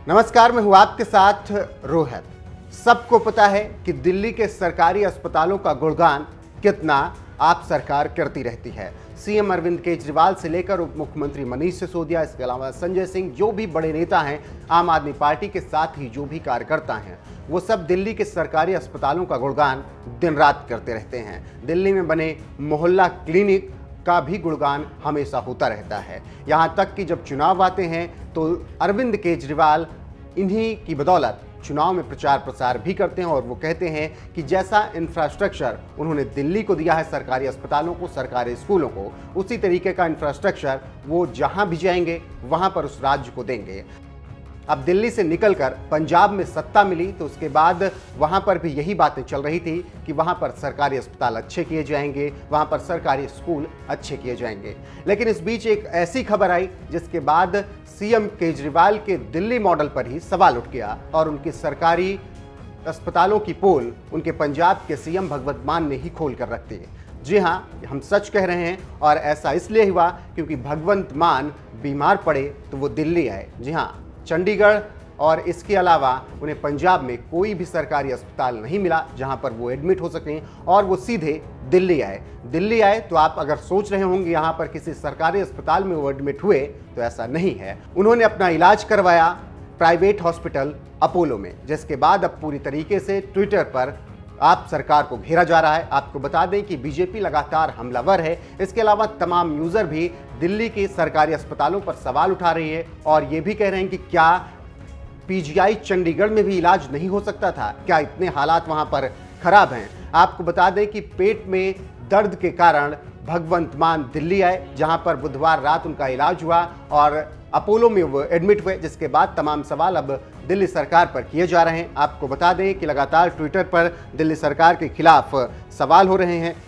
नमस्कार, मैं हूं आपके साथ रोहित। सबको पता है कि दिल्ली के सरकारी अस्पतालों का गुणगान कितना आप सरकार करती रहती है। सीएम अरविंद केजरीवाल से लेकर उप मुख्यमंत्री मनीष सिसोदिया, इसके अलावा संजय सिंह, जो भी बड़े नेता हैं आम आदमी पार्टी के, साथ ही जो भी कार्यकर्ता हैं, वो सब दिल्ली के सरकारी अस्पतालों का गुणगान दिन रात करते रहते हैं। दिल्ली में बने मोहल्ला क्लिनिक का भी गुणगान हमेशा होता रहता है। यहाँ तक कि जब चुनाव आते हैं तो अरविंद केजरीवाल इन्हीं की बदौलत चुनाव में प्रचार प्रसार भी करते हैं और वो कहते हैं कि जैसा इंफ्रास्ट्रक्चर उन्होंने दिल्ली को दिया है, सरकारी अस्पतालों को, सरकारी स्कूलों को, उसी तरीके का इंफ्रास्ट्रक्चर वो जहां भी जाएंगे वहां पर उस राज्य को देंगे। अब दिल्ली से निकलकर पंजाब में सत्ता मिली तो उसके बाद वहां पर भी यही बातें चल रही थी कि वहां पर सरकारी अस्पताल अच्छे किए जाएंगे, वहां पर सरकारी स्कूल अच्छे किए जाएंगे। लेकिन इस बीच एक ऐसी खबर आई जिसके बाद सीएम केजरीवाल के दिल्ली मॉडल पर ही सवाल उठ गया और उनकी सरकारी अस्पतालों की पोल उनके पंजाब के सीएम भगवंत मान ने ही खोल कर रख दी। जी हां, हम सच कह रहे हैं और ऐसा इसलिए हुआ क्योंकि भगवंत मान बीमार पड़े तो वो दिल्ली आए। जी हां, चंडीगढ़ और इसके अलावा उन्हें पंजाब में कोई भी सरकारी अस्पताल नहीं मिला जहां पर वो एडमिट हो सकें और वो सीधे दिल्ली आए। दिल्ली आए तो आप अगर सोच रहे होंगे यहां पर किसी सरकारी अस्पताल में वो एडमिट हुए, तो ऐसा नहीं है। उन्होंने अपना इलाज करवाया प्राइवेट हॉस्पिटल अपोलो में, जिसके बाद अब पूरी तरीके से ट्विटर पर आप सरकार को घेरा जा रहा है। आपको बता दें कि बीजेपी लगातार हमलावर है। इसके अलावा तमाम यूजर भी दिल्ली के सरकारी अस्पतालों पर सवाल उठा रही है और ये भी कह रहे हैं कि क्या पीजीआई चंडीगढ़ में भी इलाज नहीं हो सकता था? क्या इतने हालात वहां पर खराब हैं? आपको बता दें कि पेट में दर्द के कारण भगवंत मान दिल्ली आए, जहां पर बुधवार रात उनका इलाज हुआ और अपोलो में वो एडमिट हुए, जिसके बाद तमाम सवाल अब दिल्ली सरकार पर किए जा रहे हैं। आपको बता दें कि लगातार ट्विटर पर दिल्ली सरकार के खिलाफ सवाल हो रहे हैं।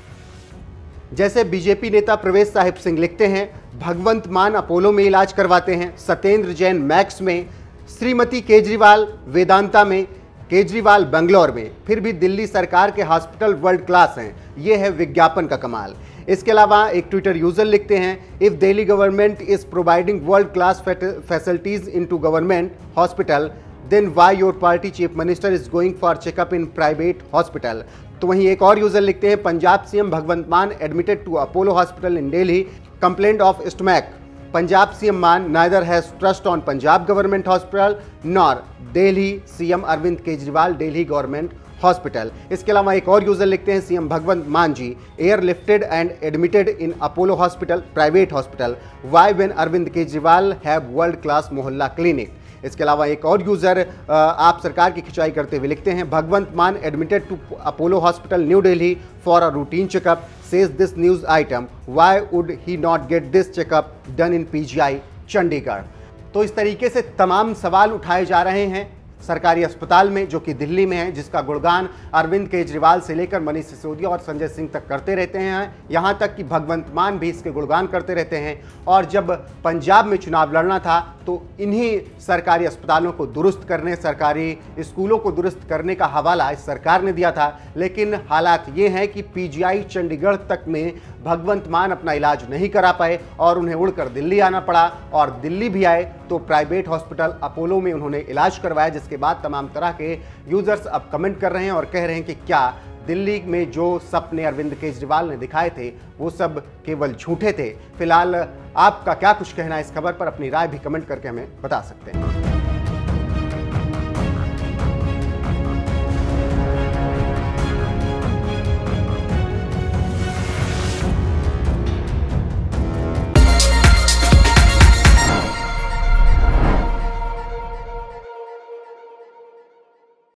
जैसे बीजेपी नेता प्रवेश साहिब सिंह लिखते हैं, भगवंत मान अपोलो में इलाज करवाते हैं, सत्येंद्र जैन मैक्स में, श्रीमती केजरीवाल वेदांता में, केजरीवाल बेंगलोर में, फिर भी दिल्ली सरकार के हॉस्पिटल वर्ल्ड क्लास हैं। ये है विज्ञापन का कमाल। इसके अलावा एक ट्विटर यूजर लिखते हैं, if Delhi government is providing world class facilities into government hospital, then why your party chief minister is going for checkup in private hospital. तो वहीं एक और यूजर लिखते हैं, Punjab CM Bhagwant Mann admitted to Apollo hospital in Delhi, complaint of stomach. Punjab CM Mann neither has trust on Punjab government hospital nor Delhi CM Arvind Kejriwal Delhi government hospital. इसके अलावा एक और यूजर लिखते हैं, CM Bhagwant Mann ji airlifted and admitted in Apollo hospital private hospital, why when Arvind Kejriwal have world class mohalla clinic. इसके अलावा एक और यूजर आप सरकार की खिंचाई करते हुए लिखते हैं, Bhagwant Mann admitted to Apollo hospital New Delhi for a routine checkup, says this news item, why would he not get this checkup done in PGI Chandigarh. तो इस तरीके से तमाम सवाल उठाए जा रहे हैं सरकारी अस्पताल में, जो कि दिल्ली में है, जिसका गुणगान अरविंद केजरीवाल से लेकर मनीष सिसोदिया और संजय सिंह तक करते रहते हैं। यहाँ तक कि भगवंत मान भी इसके गुणगान करते रहते हैं। और जब पंजाब में चुनाव लड़ना था तो इन्हीं सरकारी अस्पतालों को दुरुस्त करने, सरकारी स्कूलों को दुरुस्त करने का हवाला इस सरकार ने दिया था। लेकिन हालात ये हैं कि पीजीआई चंडीगढ़ तक में भगवंत मान अपना इलाज नहीं करा पाए और उन्हें उड़कर दिल्ली आना पड़ा, और दिल्ली भी आए तो प्राइवेट हॉस्पिटल अपोलो में उन्होंने इलाज करवाया, जिसके बाद तमाम तरह के यूजर्स अब कमेंट कर रहे हैं और कह रहे हैं कि क्या दिल्ली में जो सपने अरविंद केजरीवाल ने दिखाए थे वो सब केवल झूठे थे। फिलहाल आपका क्या कुछ कहना है इस खबर पर? अपनी राय भी कमेंट करके हमें बता सकते हैं।